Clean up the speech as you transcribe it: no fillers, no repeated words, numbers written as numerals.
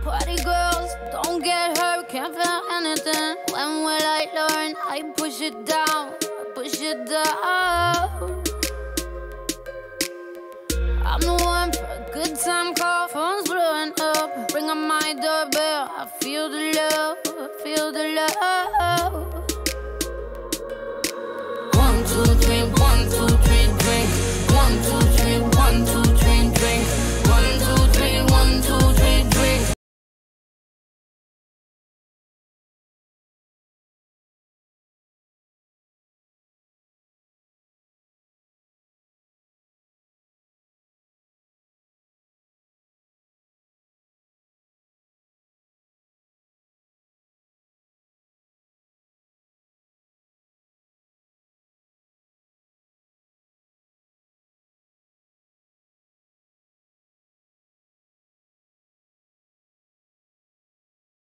Party girls, don't get hurt, can't feel anything. When will I learn? I push it down, push it down. I'm the one for a good time call, phone's blowing up. Ring on my doorbell, I feel the love, I feel the love.